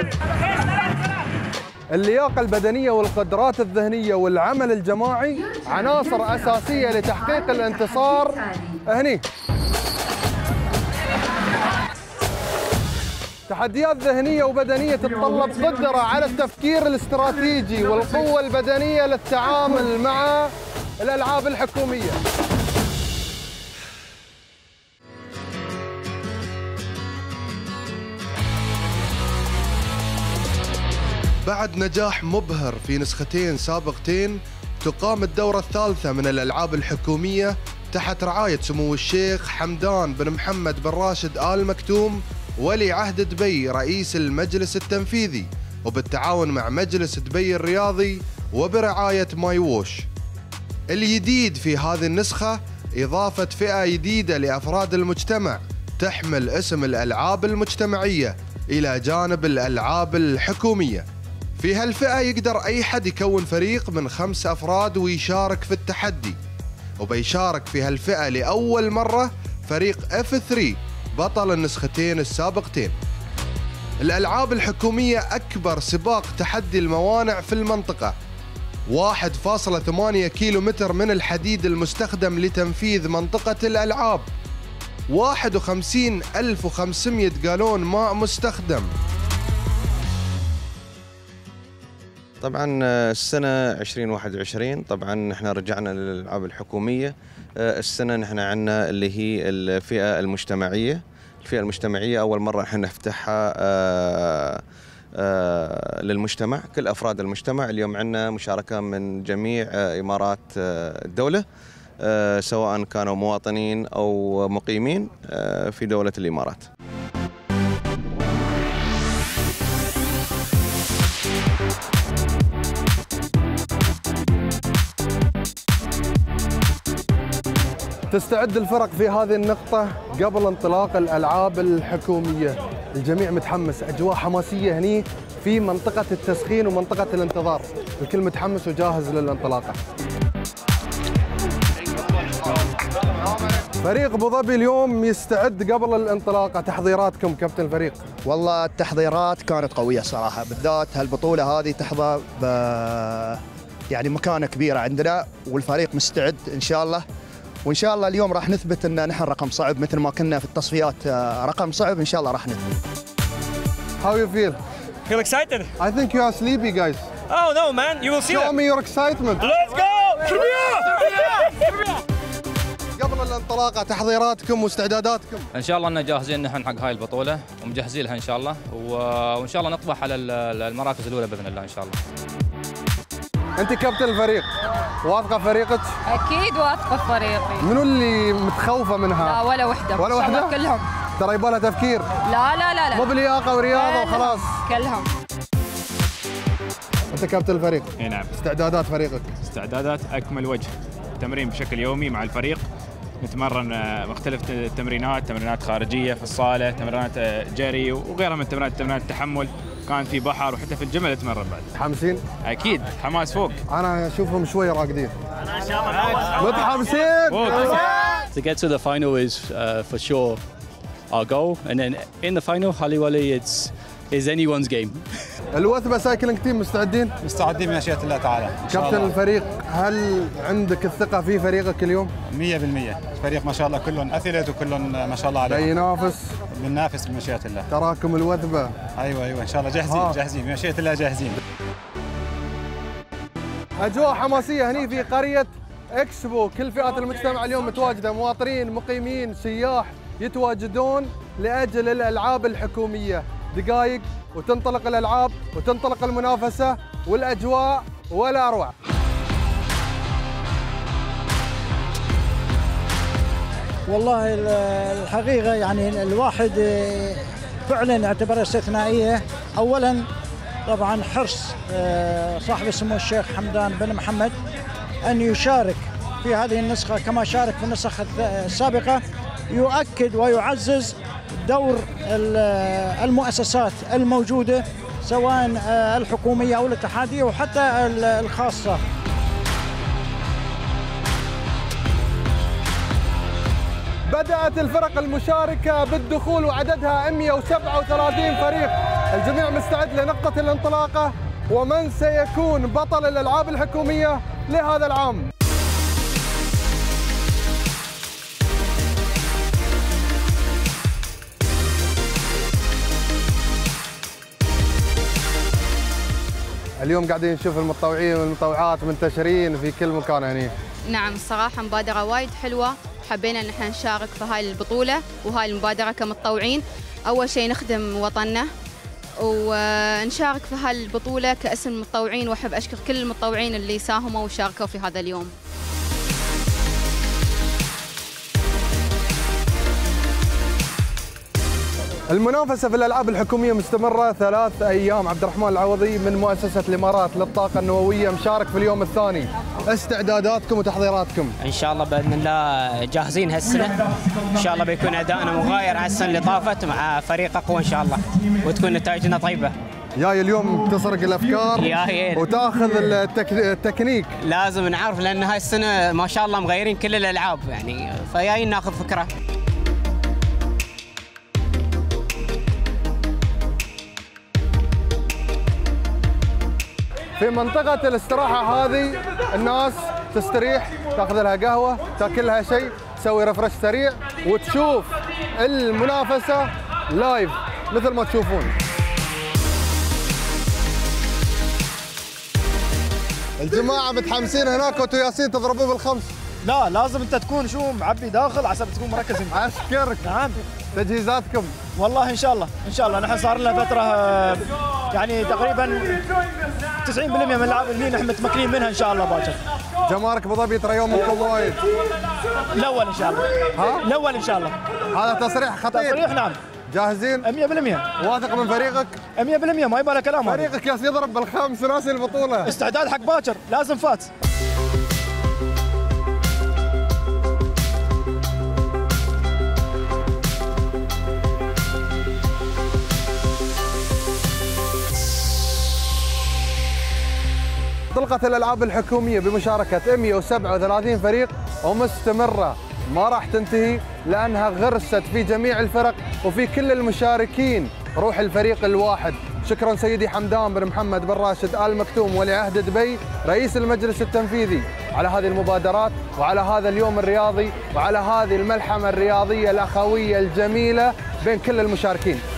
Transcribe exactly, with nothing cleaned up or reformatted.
اللياقة البدنية والقدرات الذهنية والعمل الجماعي عناصر أساسية لتحقيق الانتصار هني. تحديات ذهنية وبدنية تتطلب قدرة على التفكير الاستراتيجي والقوة البدنية للتعامل مع الألعاب الحكومية. بعد نجاح مبهر في نسختين سابقتين، تقام الدورة الثالثة من الألعاب الحكومية تحت رعاية سمو الشيخ حمدان بن محمد بن راشد آل مكتوم ولي عهد دبي رئيس المجلس التنفيذي، وبالتعاون مع مجلس دبي الرياضي وبرعاية ماي ووش. الجديد في هذه النسخة إضافة فئة جديدة لأفراد المجتمع تحمل اسم الألعاب المجتمعية إلى جانب الألعاب الحكومية. في هالفئة يقدر أي حد يكون فريق من خمس أفراد ويشارك في التحدي، وبيشارك في هالفئة لأول مرة فريق إف ثلاثة بطل النسختين السابقتين. الألعاب الحكومية أكبر سباق تحدي الموانع في المنطقة، واحد فاصلة ثمانية كيلو متر من الحديد المستخدم لتنفيذ منطقة الألعاب، واحد وخمسين ألف وخمسمئة جالون ماء مستخدم. طبعا السنة ألفين وواحد وعشرين طبعا احنا رجعنا للألعاب الحكومية. السنة نحن عندنا اللي هي الفئة المجتمعية. الفئة المجتمعية أول مرة احنا نفتحها آآ آآ للمجتمع، كل أفراد المجتمع. اليوم عندنا مشاركة من جميع إمارات الدولة، سواء كانوا مواطنين أو مقيمين في دولة الإمارات. تستعد الفرق في هذه النقطة قبل انطلاق الألعاب الحكومية. الجميع متحمس، أجواء حماسية هني في منطقة التسخين ومنطقة الانتظار، الكل متحمس وجاهز للانطلاقة. فريق أبو ظبي اليوم يستعد قبل الانطلاقة، تحضيراتكم كابتن الفريق؟ والله التحضيرات كانت قوية صراحة، بالذات هالبطولة هذه تحظى ب يعني مكانة كبيرة عندنا، والفريق مستعد إن شاء الله، وإن شاء الله اليوم راح نثبت أن نحن رقم صعب مثل ما كنا في التصفيات رقم صعب. إن شاء الله راح نثبت. How you feel? Feel excited. I think you are sleepy guys. Oh no man, you will see. Show me your excitement. Let's go. قبل الانطلاقة تحضيراتكم واستعداداتكم؟ ان شاء الله ان جاهزين نحن حق هاي البطولة ومجهزين لها ان شاء الله، وان شاء الله نطمح على المراكز الأولى بإذن الله ان شاء الله. أنت كابتن الفريق، واثقة فريقك؟ أكيد واثقة في فريقي. منو اللي متخوفة منها؟ لا ولا وحدة. ولا وحدة؟ كلهم. ترى يبالها تفكير. لا لا لا لا. مو بلياقة ورياضة وخلاص. كلهم. أنت كابتن الفريق؟ اي نعم. استعدادات فريقك؟ استعدادات أكمل وجه، تمرين بشكل يومي مع الفريق، نتمرن مختلف التمرينات، تمرينات خارجية في الصالة، تمرينات جري وغيرها من التمرينات، تمرينات التحمل، كان في بحر وحتى في الجمل نتمرن بعد. متحمسين؟ اكيد حماس فوق. انا اشوفهم شوي راقدين. انا ان شاء الله متحمسين. To get to the final is uh, for sure our goal, and then in the final Haliwali it's is anyone's game. الوثبة سايكلينج تيم مستعدين؟ مستعدين بمشيئة الله تعالى. كابتن الفريق، هل عندك الثقة في فريقك اليوم؟ مية بالمية، الفريق ما شاء الله كلهم اثليت وكلهم ما شاء الله عليهم. بينافس؟ بننافس بمشيئة الله. تراكم الوثبة. ايوه ايوه ان شاء الله جاهزين ها. جاهزين بمشيئة الله جاهزين. أجواء حماسية هني في قرية إكسبو، كل فئات المجتمع اليوم متواجدة، مواطنين، مقيمين، سياح يتواجدون لأجل الألعاب الحكومية. دقائق وتنطلق الألعاب وتنطلق المنافسة، والأجواء ولا أروع. والله الحقيقة يعني الواحد فعلا اعتبرها استثنائية. أولا طبعا حرص صاحب السمو الشيخ حمدان بن محمد أن يشارك في هذه النسخة كما شارك في النسخ السابقة، يؤكد ويعزز دور المؤسسات الموجودة سواء الحكومية أو الاتحادية وحتى الخاصة. بدأت الفرق المشاركة بالدخول وعددها مئة وسبعة وثلاثين فريق. الجميع مستعد لنقطة الانطلاقة، ومن سيكون بطل الألعاب الحكومية لهذا العام؟ اليوم قاعدين نشوف المتطوعين والمتطوعات منتشرين في كل مكان هنا. نعم الصراحة مبادرة وايد حلوة، حبينا ان احنا نشارك في هاي البطولة وهاي المبادرة كمتطوعين. أول شيء نخدم وطننا ونشارك في هاي البطولة كاسم متطوعين، وأحب أشكر كل المتطوعين اللي ساهموا وشاركوا في هذا اليوم. المنافسة في الألعاب الحكومية مستمرة ثلاث أيام. عبد الرحمن العوضي من مؤسسة الإمارات للطاقة النووية مشارك في اليوم الثاني. استعداداتكم وتحضيراتكم؟ إن شاء الله بإذن الله جاهزين هالسنة، إن شاء الله بيكون أداءنا مغاير عن السنة اللي طافت مع فريق أقوى إن شاء الله، وتكون نتائجنا طيبة. جاي اليوم تسرق الأفكار جاي وتاخذ التك... التكنيك. لازم نعرف لأن هاي السنة ما شاء الله مغيرين كل الألعاب يعني، فجايين ناخذ فكرة. في منطقة الاستراحة هذه الناس تستريح، تاخذ لها قهوة، تاكل لها شيء، تسوي رفرش سريع وتشوف المنافسة لايف مثل ما تشوفون. الجماعة متحمسين هناك وانتوا ياسين تضربوا بالخمس. لا لازم انت تكون شو معبي داخل عشان تكون مركز. اشكرك. نعم. تجهيزاتكم؟ والله ان شاء الله ان شاء الله نحن صار لنا فتره يعني تقريبا تسعين بالمئة من الالعاب اللي نحن متمكنين منها ان شاء الله باكر. جمارك ابو ظبي ترى يوم منكم وايد. الاول ان شاء الله. ها؟ الاول ان شاء الله. هذا تصريح خطير. تصريح نعم. جاهزين؟ مئة بالمئة. واثق من فريقك؟ مئة بالمئة ما يبغى له كلام. فريقك ياس يضرب بالخمس وناسي البطولة. استعداد حق باكر لازم فات. انطلقت الألعاب الحكومية بمشاركة مئة وسبعة وثلاثين فريق ومستمرة، ما راح تنتهي لأنها غرست في جميع الفرق وفي كل المشاركين روح الفريق الواحد. شكرا سيدي حمدان بن محمد بن راشد آل مكتوم ولي عهد دبي رئيس المجلس التنفيذي على هذه المبادرات وعلى هذا اليوم الرياضي وعلى هذه الملحمة الرياضية الأخوية الجميلة بين كل المشاركين.